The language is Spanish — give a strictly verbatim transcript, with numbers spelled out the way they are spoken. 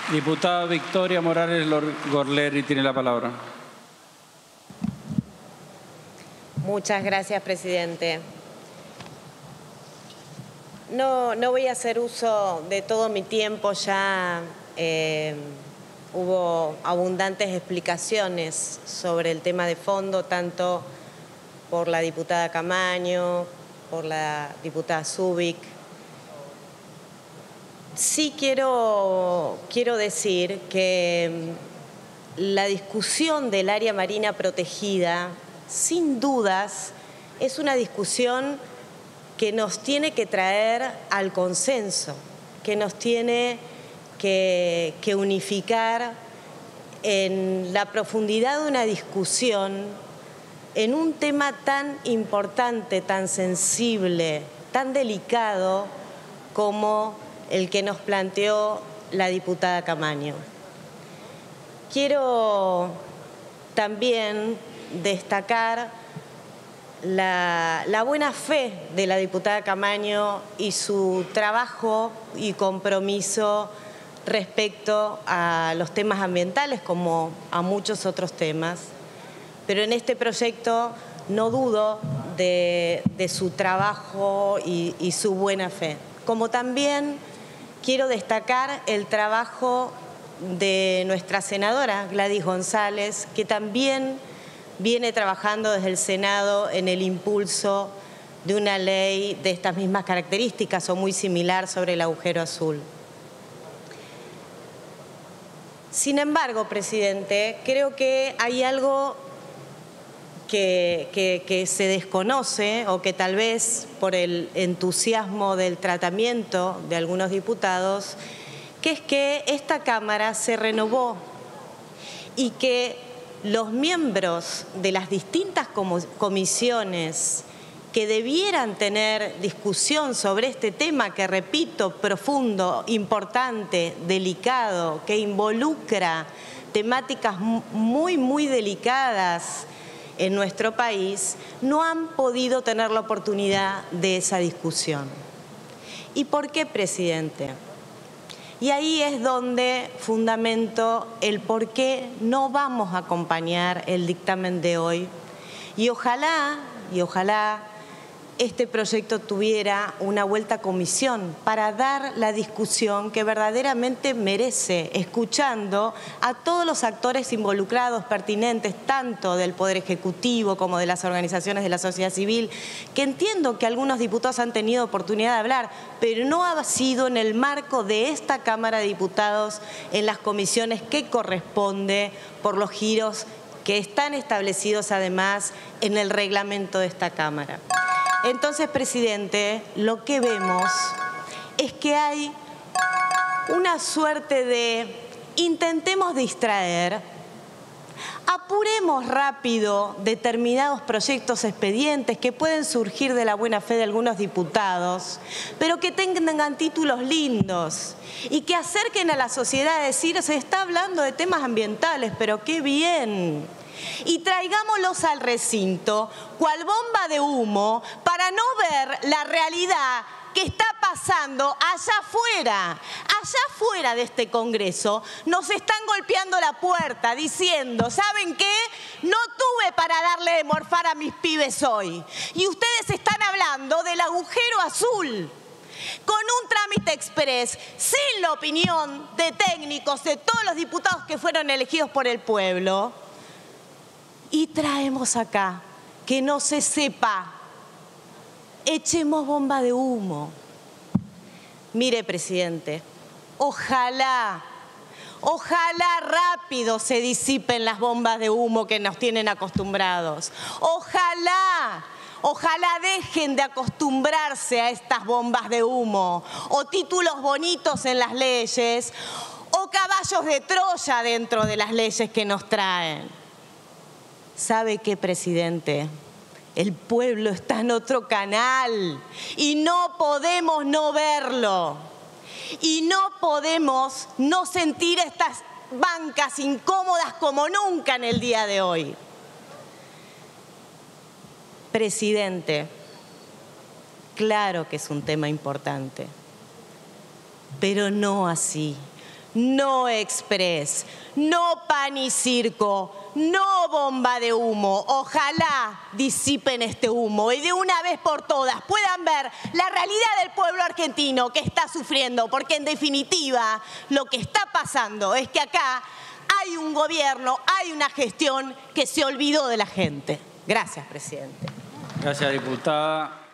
Diputada Victoria Morales Gorleri tiene la palabra. Muchas gracias, presidente. No, no voy a hacer uso de todo mi tiempo, ya eh, hubo abundantes explicaciones sobre el tema de fondo, tanto por la diputada Camaño, por la diputada Zubik. Sí quiero, quiero decir que la discusión del área marina protegida, sin dudas, es una discusión que nos tiene que traer al consenso, que nos tiene que, que unificar en la profundidad de una discusión en un tema tan importante, tan sensible, tan delicado como el que nos planteó la diputada Camaño. Quiero también destacar la, la buena fe de la diputada Camaño y su trabajo y compromiso respecto a los temas ambientales, como a muchos otros temas. Pero en este proyecto no dudo de, de su trabajo y, y su buena fe. Como también quiero destacar el trabajo de nuestra senadora Gladys González, que también viene trabajando desde el Senado en el impulso de una ley de estas mismas características o muy similar sobre el agujero azul. Sin embargo, presidente, creo que hay algo que, que, que se desconoce o que tal vez por el entusiasmo del tratamiento de algunos diputados, que es que esta Cámara se renovó y que los miembros de las distintas comisiones que debieran tener discusión sobre este tema que, repito, profundo, importante, delicado, que involucra temáticas muy, muy delicadas en nuestro país, no han podido tener la oportunidad de esa discusión. ¿Y por qué, presidente? Y ahí es donde fundamento el por qué no vamos a acompañar el dictamen de hoy. Y ojalá, y ojalá este proyecto tuviera una vuelta a comisión para dar la discusión que verdaderamente merece, escuchando a todos los actores involucrados, pertinentes, tanto del Poder Ejecutivo como de las organizaciones de la sociedad civil, que entiendo que algunos diputados han tenido oportunidad de hablar, pero no ha sido en el marco de esta Cámara de Diputados en las comisiones que corresponde por los giros que están establecidos además en el reglamento de esta Cámara. Entonces, presidente, lo que vemos es que hay una suerte de intentemos distraer, apuremos rápido determinados proyectos expedientes que pueden surgir de la buena fe de algunos diputados, pero que tengan títulos lindos y que acerquen a la sociedad a decir, se está hablando de temas ambientales, pero qué bien. Y traigámoslos al recinto, cual bomba de humo, para no ver la realidad que está pasando allá afuera. Allá afuera de este Congreso nos están golpeando la puerta diciendo, ¿saben qué? No tuve para darle de morfar a mis pibes hoy. Y ustedes están hablando del agujero azul, con un trámite express, sin la opinión de técnicos, de todos los diputados que fueron elegidos por el pueblo. Y traemos acá que no se sepa, echemos bomba de humo. Mire, presidente, ojalá, ojalá rápido se disipen las bombas de humo que nos tienen acostumbrados. Ojalá, ojalá dejen de acostumbrarse a estas bombas de humo o títulos bonitos en las leyes o caballos de Troya dentro de las leyes que nos traen. ¿Sabe qué, presidente? El pueblo está en otro canal y no podemos no verlo. Y no podemos no sentir estas bancas incómodas como nunca en el día de hoy. Presidente, claro que es un tema importante, pero no así. no express, no pan y circo, no bomba de humo. Ojalá disipen este humo y de una vez por todas puedan ver la realidad del pueblo argentino que está sufriendo, porque en definitiva lo que está pasando es que acá hay un gobierno, hay una gestión que se olvidó de la gente. Gracias, presidente. Gracias, diputada.